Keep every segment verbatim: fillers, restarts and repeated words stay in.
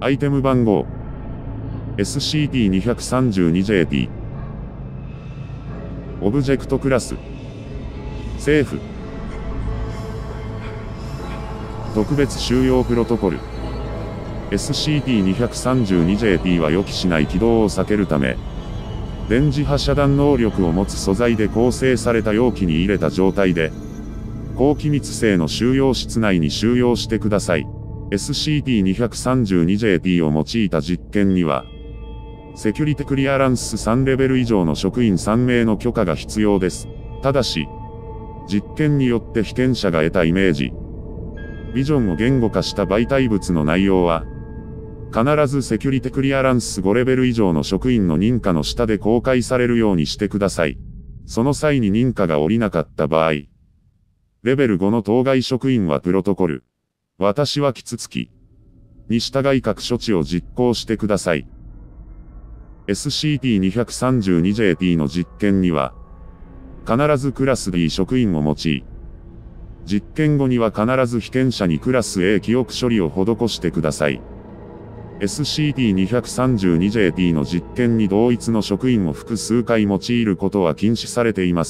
アイテム番号 エスシーティーにさんにジェーティー オブジェクトクラス政府特別収容プロトコル エスシーティーにさんにジェーティー は予期しない起動を避けるため、電磁波遮断能力を持つ素材で構成された容器に入れた状態で、高気密性の収容室内に収容してください。エスシーティーにさんにジェーティー を用いた実験には、セキュリティクリアランスさんレベル以上の職員さんめいの許可が必要です。ただし、実験によって被験者が得たイメージ、ビジョンを言語化した媒体物の内容は、必ずセキュリティクリアランスごレベル以上の職員の認可の下で公開されるようにしてください。その際に認可が下りなかった場合、レベルごの当該職員はプロトコル、私はキツツキに従い各処置を実行してください。エスシーティーにさんにジェーティー の実験には、必ずクラス ディー 職員を用い、実験後には必ず被験者にクラス エー 記憶処理を施してください。エスシーティーにさんにジェーティー の実験に同一の職員を複数回用いることは禁止されています。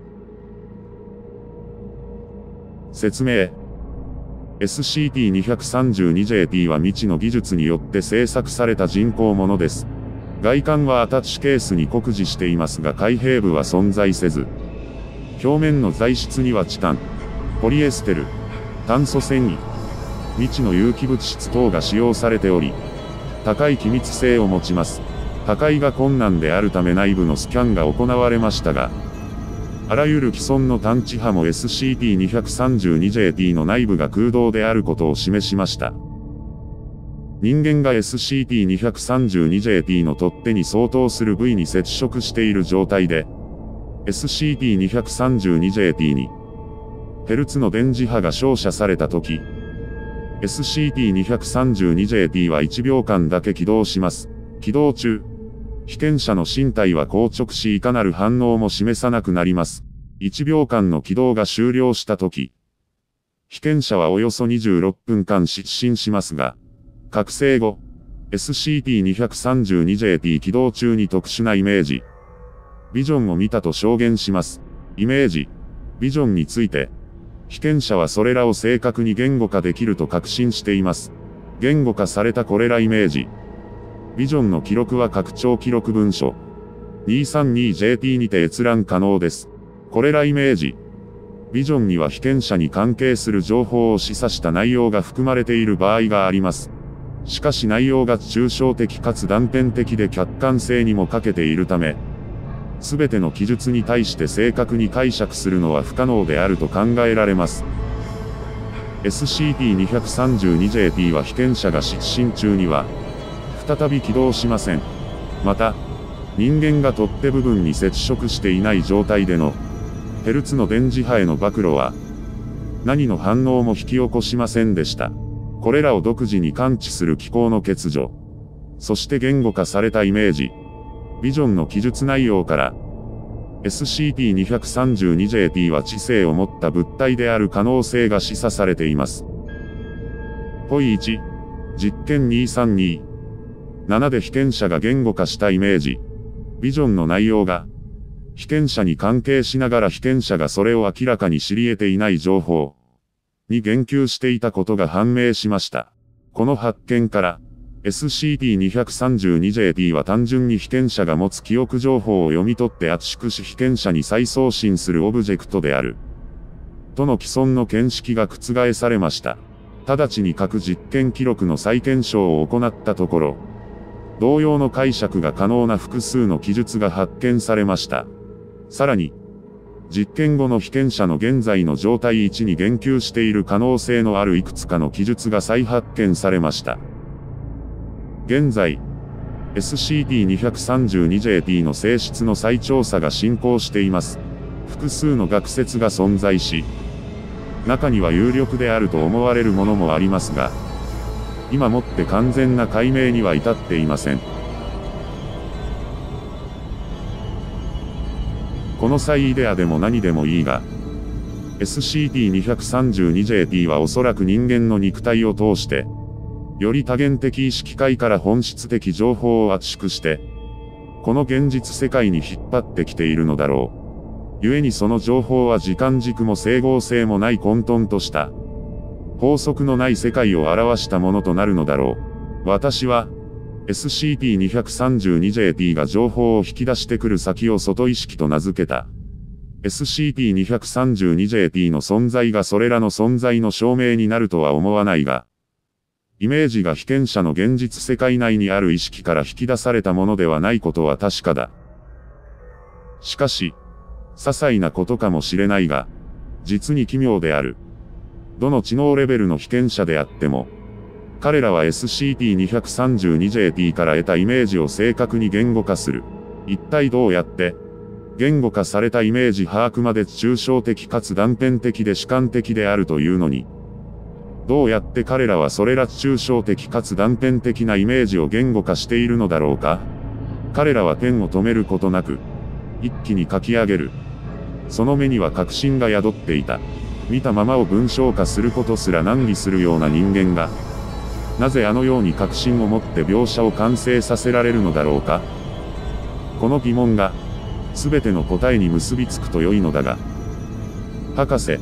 説明。エスシーティーにさんにジェーティー は未知の技術によって製作された人工ものです。外観はアタッチケースに酷似していますが開閉部は存在せず、表面の材質にはチタン、ポリエステル、炭素繊維、未知の有機物質等が使用されており、高い機密性を持ちます。破壊が困難であるため内部のスキャンが行われましたが、あらゆる既存の探知波も エスシーティーにさんにジェーティー の内部が空洞であることを示しました。人間が エスシーティーにさんにジェーティー の取っ手に相当する部位に接触している状態で、エスシーティーにさんにジェーティー に、ヘルツの電磁波が照射されたとき、エスシーティーにさんにジェーティー はいちびょうかんだけ起動します。起動中、被験者の身体は硬直しいかなる反応も示さなくなります。いちびょうかんの起動が終了したとき、被験者はおよそにじゅうろっぷんかん失神しますが、覚醒後、エスシーティーにさんにジェーティー 起動中に特殊なイメージ、ビジョンを見たと証言します。イメージ、ビジョンについて、被験者はそれらを正確に言語化できると確信しています。言語化されたこれらイメージ、ビジョンの記録は拡張記録文書 にさんにジェーティー にて閲覧可能です。これらイメージ、ビジョンには被験者に関係する情報を示唆した内容が含まれている場合があります。しかし内容が抽象的かつ断片的で客観性にも欠けているため、すべての記述に対して正確に解釈するのは不可能であると考えられます。エスシーティーにさんにジェーティー は被験者が失神中には、再び起動しません。また、人間が取っ手部分に接触していない状態での、ヘルツの電磁波への暴露は、何の反応も引き起こしませんでした。これらを独自に感知する機構の欠如、そして言語化されたイメージ、ビジョンの記述内容から、エスシーティーにさんにジェーティー は知性を持った物体である可能性が示唆されています。ポイいち、実験にさんに、ななで被験者が言語化したイメージ、ビジョンの内容が、被験者に関係しながら被験者がそれを明らかに知り得ていない情報に言及していたことが判明しました。この発見から、エスシーティーにさんにジェーティー は単純に被験者が持つ記憶情報を読み取って圧縮し被験者に再送信するオブジェクトである。との既存の見識が覆されました。直ちに各実験記録の再検証を行ったところ、同様の解釈が可能な複数の記述が発見されました。さらに、実験後の被験者の現在の状態いちに言及している可能性のあるいくつかの記述が再発見されました。現在、エスシーティーにさんにジェーティー の性質の再調査が進行しています。複数の学説が存在し、中には有力であると思われるものもありますが、今もって完全な解明には至っていません。この際イデアでも何でもいいが、エスシーティーにさんにジェーティー はおそらく人間の肉体を通して、 より多元的意識界から本質的情報を圧縮して、この現実世界に引っ張ってきているのだろう。故にその情報は時間軸も整合性もない混沌とした、法則のない世界を表したものとなるのだろう。私は、エスシーピーにさんにジェーピー が情報を引き出してくる先を外意識と名付けた。エスシーピーにさんにジェーピー の存在がそれらの存在の証明になるとは思わないが、イメージが被験者の現実世界内にある意識から引き出されたものではないことは確かだ。しかし、些細なことかもしれないが、実に奇妙である。どの知能レベルの被験者であっても、彼らは エスシーピーにさんにジェーピー から得たイメージを正確に言語化する。一体どうやって、言語化されたイメージ把握まで抽象的かつ断片的で主観的であるというのに、どうやって彼らはそれら抽象的かつ断片的なイメージを言語化しているのだろうか。彼らはペンを止めることなく、一気に書き上げる。その目には確信が宿っていた。見たままを文章化することすら難儀するような人間が、なぜあのように確信を持って描写を完成させられるのだろうか。この疑問が、すべての答えに結びつくと良いのだが。博士。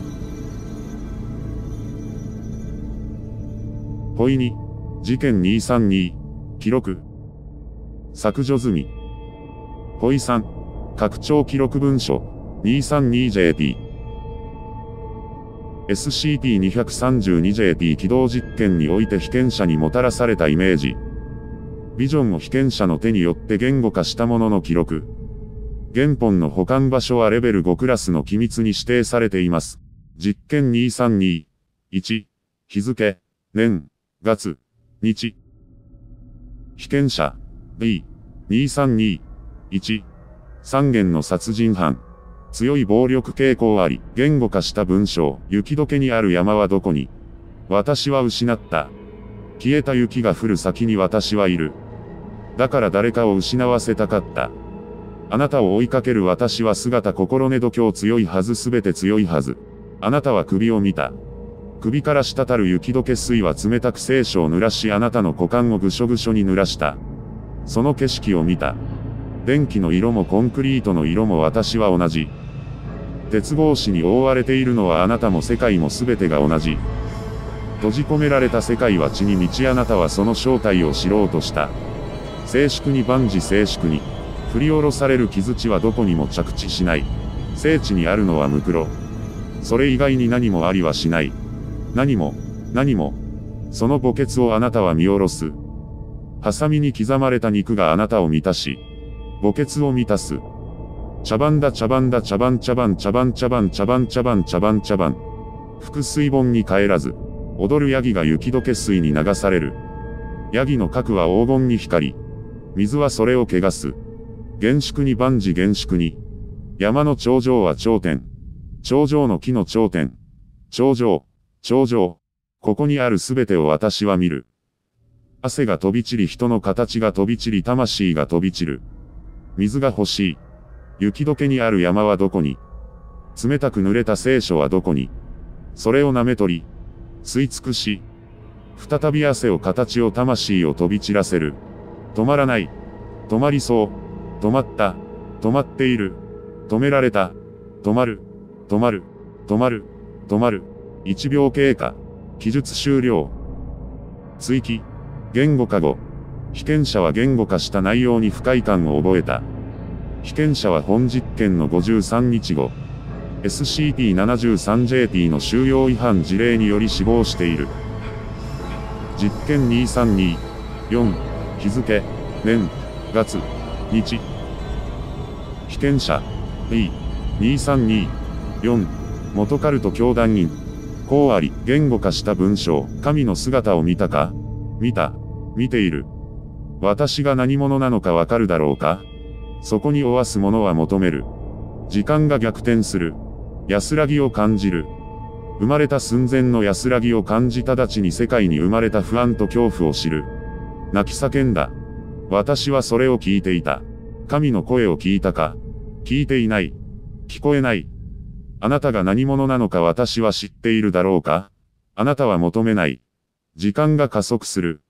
ポイに、事件にさんに、記録。削除済み。ポイさん、拡張記録文書、にさんにジェーピー。エスシーピーにさんにジェーピー 起動実験において被験者にもたらされたイメージ。ビジョンを被験者の手によって言語化したものの記録。原本の保管場所はレベルごクラスの機密に指定されています。実験にさんに、いち、日付、年、月、日。被験者、ビー、にさんに、いち、さん件の殺人犯。強い暴力傾向あり、言語化した文章、雪解けにある山はどこに？私は失った。消えた雪が降る先に私はいる。だから誰かを失わせたかった。あなたを追いかける私は姿心根度胸強いはずすべて強いはず。あなたは首を見た。首から滴る雪解け水は冷たく聖書を濡らしあなたの股間をぐしょぐしょに濡らした。その景色を見た。電気の色もコンクリートの色も私は同じ。鉄格子に覆われているのはあなたも世界も全てが同じ。閉じ込められた世界は地に満ちあなたはその正体を知ろうとした。静粛に万事静粛に。振り下ろされる傷地はどこにも着地しない。聖地にあるのはムクロ。それ以外に何もありはしない。何も、何も。その墓穴をあなたは見下ろす。ハサミに刻まれた肉があなたを満たし、墓穴を満たす。茶番だ茶番だ茶番茶番茶番茶番茶番茶番茶番茶番。腹水盆に帰らず、踊るヤギが雪解け水に流される。ヤギの核は黄金に光り、水はそれを汚す。厳粛に万事厳粛に。山の頂上は頂点。頂上の木の頂点。頂上、頂上。ここにあるすべてを私は見る。汗が飛び散り人の形が飛び散り魂が飛び散る。水が欲しい。雪解けにある山はどこに？冷たく濡れた聖書はどこに？それを舐め取り、吸い尽くし、再び汗を形を魂を飛び散らせる。止まらない。止まりそう。止まった。止まっている。止められた。止まる。止まる。止まる。止まる。いちびょう経過。記述終了。追記。言語化後。被験者は言語化した内容に不快感を覚えた。被験者は本実験のごじゅうさんにちご、エスシーピーななじゅうさんジェーピー の収容違反事例により死亡している。実験にさんに、よん、日付、年、月、日。被験者、ビー、にさんに、よん、元カルト教団員。こうあり、言語化した文章、神の姿を見たか？見た、見ている。私が何者なのかわかるだろうか？そこに負わすものは求める。時間が逆転する。安らぎを感じる。生まれた寸前の安らぎを感じ直ちに世界に生まれた不安と恐怖を知る。泣き叫んだ。私はそれを聞いていた。神の声を聞いたか？聞いていない。聞こえない。あなたが何者なのか私は知っているだろうか？あなたは求めない。時間が加速する。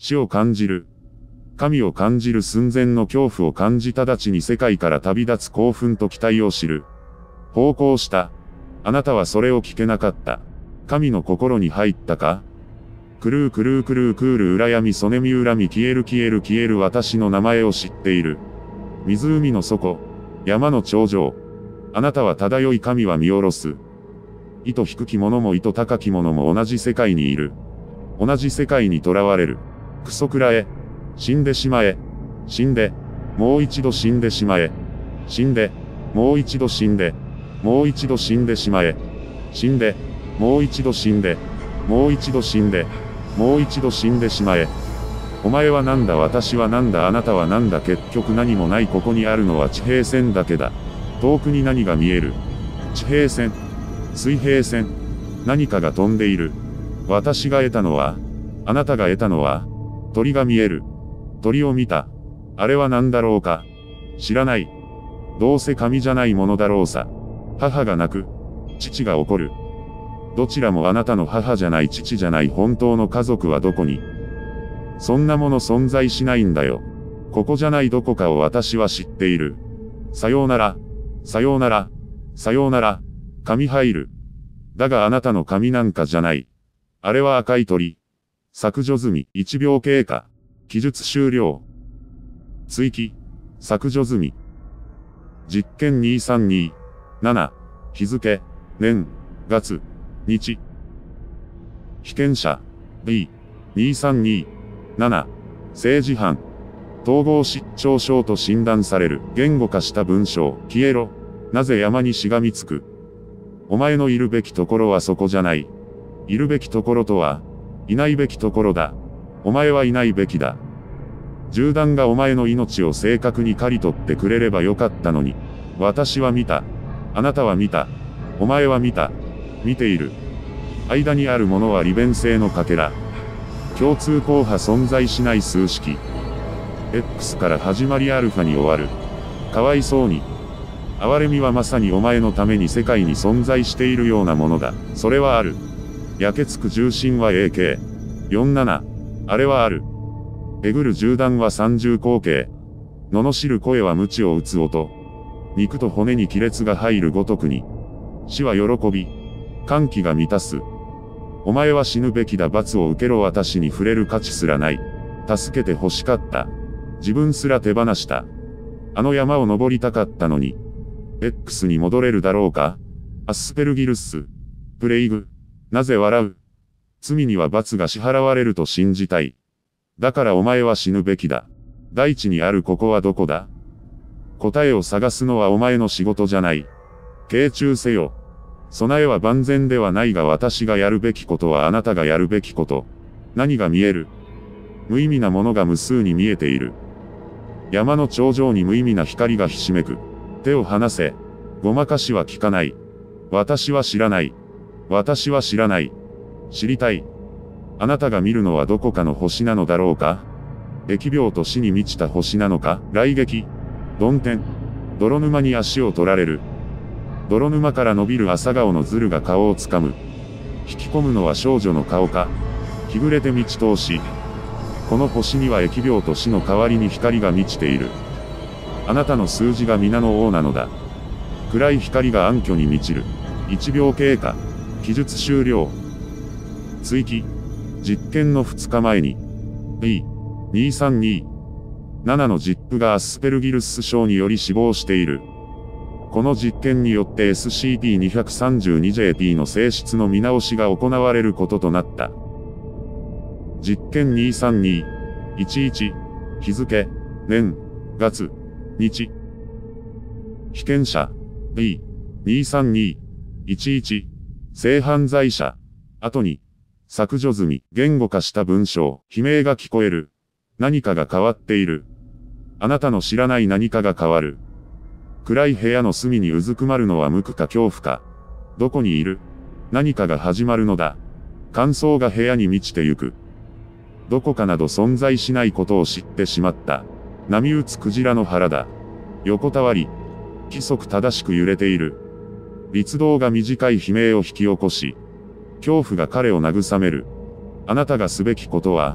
死を感じる。神を感じる寸前の恐怖を感じ直ちに世界から旅立つ興奮と期待を知る。奉公した。あなたはそれを聞けなかった。神の心に入ったか？クルークルークルークール羨みそねみ恨み消える消える消える私の名前を知っている。湖の底、山の頂上。あなたは漂い神は見下ろす。糸低き者も糸高き者も同じ世界にいる。同じ世界に囚われる。クソくらえ。死んでしまえ。死んで。もう一度死んでしまえ。死んで。もう一度死んで。もう一度死んでしまえ。死んで。もう一度死んで。もう一度死んで。もう一度死んでしまえ。お前はなんだ私はなんだあなたはなんだ結局何もないここにあるのは地平線だけだ。遠くに何が見える？地平線。水平線。何かが飛んでいる。私が得たのは、あなたが得たのは、鳥が見える。鳥を見た。あれは何だろうか。知らない。どうせ神じゃないものだろうさ。母が泣く。父が怒る。どちらもあなたの母じゃない父じゃない本当の家族はどこに？そんなもの存在しないんだよ。ここじゃないどこかを私は知っている。さようなら。さようなら。さようなら。神入る。だがあなたの神なんかじゃない。あれは赤い鳥。削除済み。いちびょう経過。記述終了。追記。削除済み。実験にさんになな。日付、年、月、日。被験者、ビー、にさんになな。政治犯。統合失調症と診断される。言語化した文章。消えろ。なぜ山にしがみつく？お前のいるべきところはそこじゃない。いるべきところとは、いないべきところだ。お前はいないべきだ。銃弾がお前の命を正確に刈り取ってくれればよかったのに。私は見た。あなたは見た。お前は見た。見ている。間にあるものは利便性のかけら。共通項波存在しない数式。X から始まりアルファに終わる。かわいそうに。哀れみはまさにお前のために世界に存在しているようなものだ。それはある。焼けつく重心は エーケー。よんじゅうなな。あれはある。えぐる銃弾は三重口径。罵る声は鞭を打つ音。肉と骨に亀裂が入るごとくに。死は喜び。歓喜が満たす。お前は死ぬべきだ罰を受けろ私に触れる価値すらない。助けて欲しかった。自分すら手放した。あの山を登りたかったのに。X に戻れるだろうか？アスペルギルス。プレイグ。なぜ笑う？罪には罰が支払われると信じたい。だからお前は死ぬべきだ。大地にあるここはどこだ？答えを探すのはお前の仕事じゃない。傾注せよ。備えは万全ではないが私がやるべきことはあなたがやるべきこと。何が見える？無意味なものが無数に見えている。山の頂上に無意味な光がひしめく。手を離せ。ごまかしは効かない。私は知らない。私は知らない。知りたい。あなたが見るのはどこかの星なのだろうか？疫病と死に満ちた星なのか？雷撃。曇天。泥沼に足を取られる。泥沼から伸びる朝顔の鶴が顔をつかむ。引き込むのは少女の顔か。日暮れて道通し。この星には疫病と死の代わりに光が満ちている。あなたの数字が皆の王なのだ。暗い光が暗渠に満ちる。いちびょう経過。記述終了。追記。実験のふつかまえに。ビー、にさんにななのジップがアスペルギルス症により死亡している。この実験によって エスシーティーにさんにジェーピー の性質の見直しが行われることとなった。実験にさんにいちいち。日付、年、月、日。被験者、ビー、にさんにいちいち。性犯罪者。後に、削除済み、言語化した文章、悲鳴が聞こえる。何かが変わっている。あなたの知らない何かが変わる。暗い部屋の隅にうずくまるのは無垢か恐怖か。どこにいる？何かが始まるのだ。感想が部屋に満ちてゆく。どこかなど存在しないことを知ってしまった。波打つクジラの腹だ。横たわり。規則正しく揺れている。律動が短い悲鳴を引き起こし、恐怖が彼を慰める。あなたがすべきことは、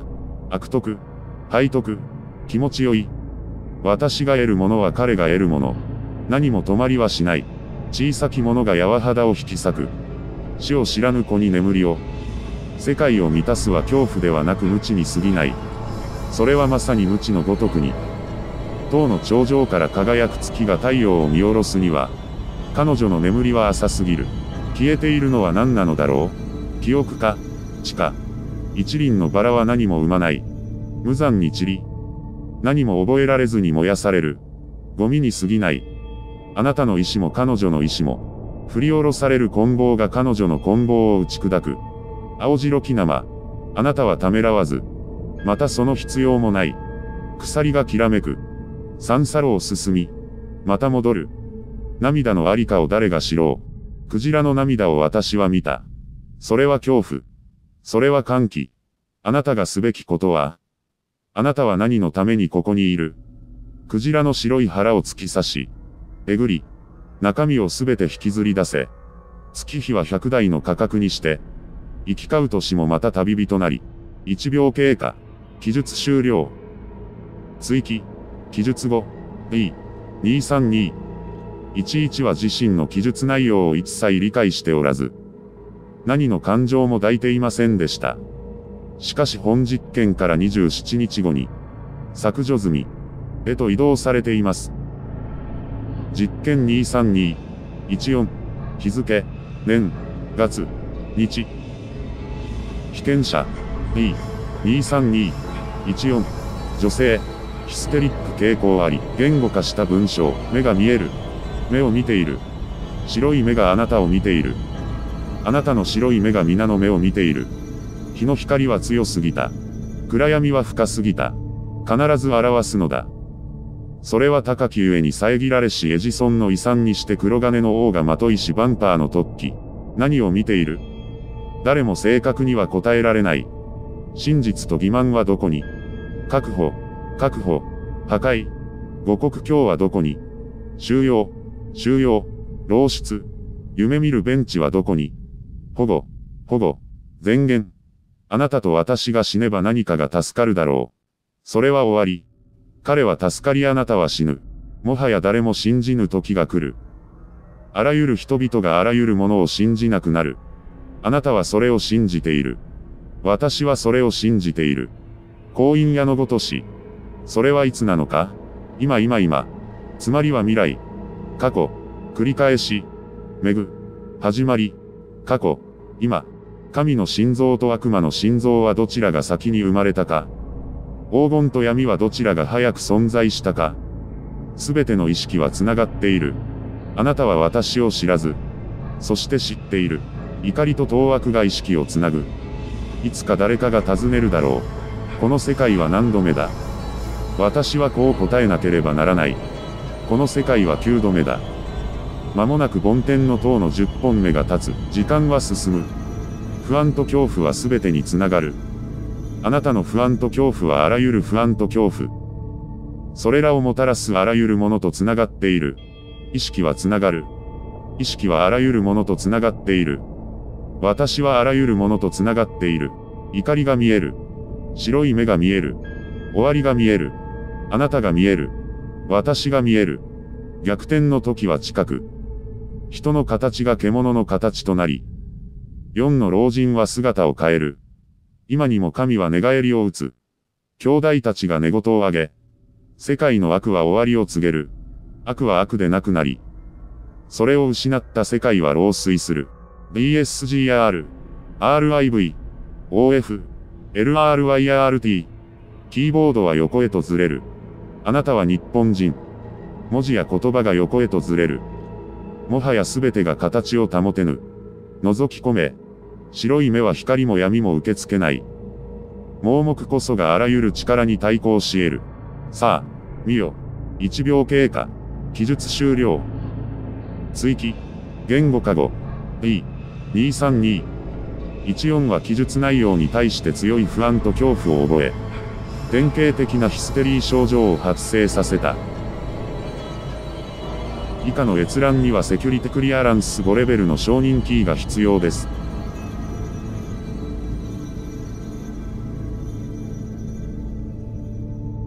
悪徳、背徳、気持ちよい。私が得るものは彼が得るもの。何も止まりはしない。小さき者が柔肌を引き裂く。死を知らぬ子に眠りを。世界を満たすは恐怖ではなく無知に過ぎない。それはまさに無知のごとくに。塔の頂上から輝く月が太陽を見下ろすには、彼女の眠りは浅すぎる。消えているのは何なのだろう。記憶か、知か。一輪のバラは何も生まない。無残に散り。何も覚えられずに燃やされる。ゴミに過ぎない。あなたの意志も彼女の意志も。振り下ろされる棍棒が彼女の棍棒を打ち砕く。青白き生。あなたはためらわず。またその必要もない。鎖がきらめく。三叉路を進み。また戻る。涙のありかを誰が知ろう。クジラの涙を私は見た。それは恐怖。それは歓喜。あなたがすべきことは？あなたは何のためにここにいる？クジラの白い腹を突き刺し。えぐり。中身をすべて引きずり出せ。月日は百台の価格にして。行き交う年もまた旅人なり。一秒経過。記述終了。追記。記述後。E。にさんに。いちいちは自身の記述内容を一切理解しておらず。何の感情も抱いていませんでした。しかし本実験からにじゅうしちにちごに。削除済み。へと移動されています。実験にさんにいちよん。日付、年、月、日。被験者、E。にさんにいちよん。女性、ヒステリック傾向あり、言語化した文章、目が見える。目を見ている。白い目があなたを見ている。あなたの白い目が皆の目を見ている。日の光は強すぎた。暗闇は深すぎた。必ず表すのだ。それは高きゆえに遮られしエジソンの遺産にして黒金の王がまといしバンパーの突起。何を見ている？誰も正確には答えられない。真実と欺瞞はどこに？確保、確保、破壊。五穀境はどこに？収容、収容、漏出。夢見るベンチはどこに？保護、保護、前言。あなたと私が死ねば何かが助かるだろう。それは終わり。彼は助かりあなたは死ぬ。もはや誰も信じぬ時が来る。あらゆる人々があらゆるものを信じなくなる。あなたはそれを信じている。私はそれを信じている。婚姻屋のごとし。それはいつなのか？今今今。つまりは未来。過去。繰り返し。めぐ。始まり。過去。今。神の心臓と悪魔の心臓はどちらが先に生まれたか。黄金と闇はどちらが早く存在したか。すべての意識はつながっている。あなたは私を知らず。そして知っている。怒りと当惑が意識をつなぐ。いつか誰かが尋ねるだろう。この世界は何度目だ。私はこう答えなければならない。この世界はきゅうどめだ。間もなく梵天の塔のじゅっぽんめが立つ。時間は進む。不安と恐怖はすべてにつながる。あなたの不安と恐怖はあらゆる不安と恐怖。それらをもたらすあらゆるものとつながっている。意識はつながる。意識はあらゆるものとつながっている。私はあらゆるものとつながっている。怒りが見える。白い目が見える。終わりが見える。あなたが見える。私が見える。逆転の時は近く。人の形が獣の形となり、四の老人は姿を変える。今にも神は寝返りを打つ。兄弟たちが寝言を上げ。世界の悪は終わりを告げる。悪は悪でなくなり。それを失った世界は老衰する。ディーエスジーアール、アールアイブイ、オーエフ、エルアールワイアールティー。キーボードは横へとずれる。あなたは日本人。文字や言葉が横へとずれる。もはやすべてが形を保てぬ。覗き込め。白い目は光も闇も受け付けない。盲目こそがあらゆる力に対抗し得る。さあ、見よ。いちびょう経過。記述終了。追記。言語化語。E。にさんにいちよんは記述内容に対して強い不安と恐怖を覚え、典型的なヒステリー症状を発生させた。以下の閲覧にはセキュリティクリアランスごレベルの承認キーが必要です。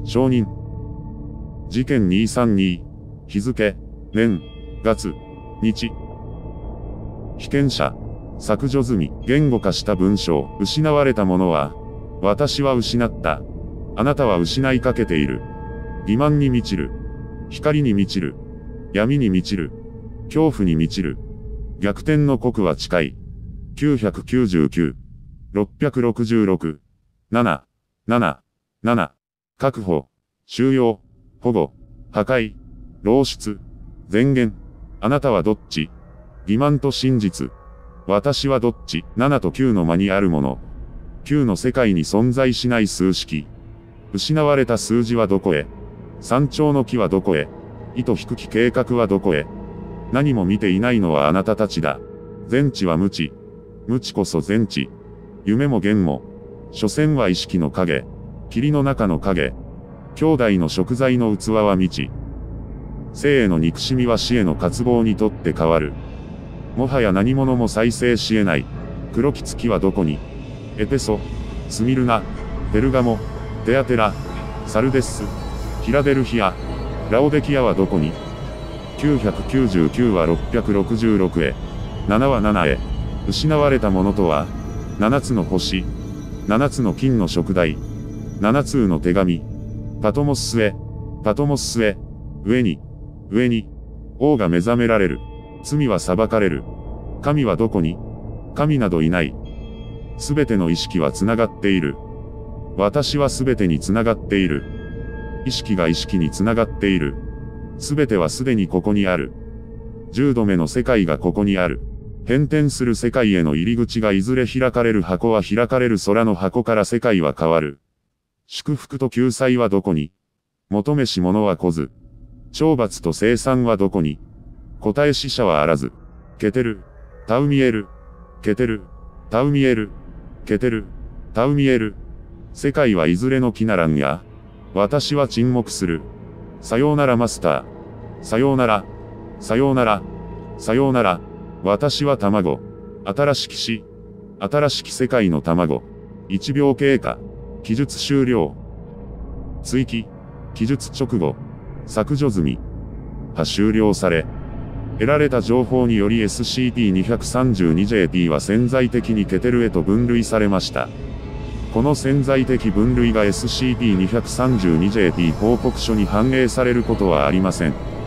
承認。事件にひゃくさんじゅうに、日付、年、月、日。被験者、削除済み、言語化した文章、失われたものは、私は失った。あなたは失いかけている。欺瞞に満ちる。光に満ちる。闇に満ちる。恐怖に満ちる。逆転の刻は近い。きゅうひゃくきゅうじゅうきゅう、ろっぴゃくろくじゅうろく、なな、なな、なな、確保、収容、保護、破壊、漏出、前言。あなたはどっち？欺瞞と真実。私はどっち？ なな ときゅうの間にあるもの。きゅうの世界に存在しない数式。失われた数字はどこへ？山頂の木はどこへ？糸引く木計画はどこへ？何も見ていないのはあなたたちだ。全知は無知。無知こそ全知。夢も幻も。所詮は意識の影。霧の中の影。兄弟の食材の器は未知。生への憎しみは死への渇望にとって変わる。もはや何者も再生し得ない。黒き月はどこに？エペソ、スミルナ、ペルガモ、テアテラ、サルデス、フィラデルフィア、ラオデキアはどこに？きゅうひゃくきゅうじゅうきゅうはろっぴゃくろくじゅうろくへ。ななはななへ。失われたものとは、ななつの星、ななつの金の燭台、なな通の手紙、パトモススへ、パトモススへ、上に、上に、王が目覚められる。罪は裁かれる。神はどこに？神などいない。すべての意識はつながっている。私はすべてにつながっている。意識が意識につながっている。すべてはすでにここにある。十度目の世界がここにある。変転する世界への入り口がいずれ開かれる箱は開かれる空の箱から世界は変わる。祝福と救済はどこに？求めし者は来ず。懲罰と生産はどこに？答え死者はあらず。ケテル、タウミエル、ケテル、タウミエル、ケテル、タウミエル。世界はいずれの木ならんや。私は沈黙する。さようならマスター。さようなら。さようなら。さようなら。私は卵。新しき死。新しき世界の卵。一秒経過。記述終了。追記。記述直後。削除済み。は終了され。得られた情報により エスシーティーにひゃくさんじゅうにジェーピー は潜在的にケテルへと分類されました。この潜在的分類が エスシーティーにひゃくさんじゅうにジェーピー 報告書に反映されることはありません。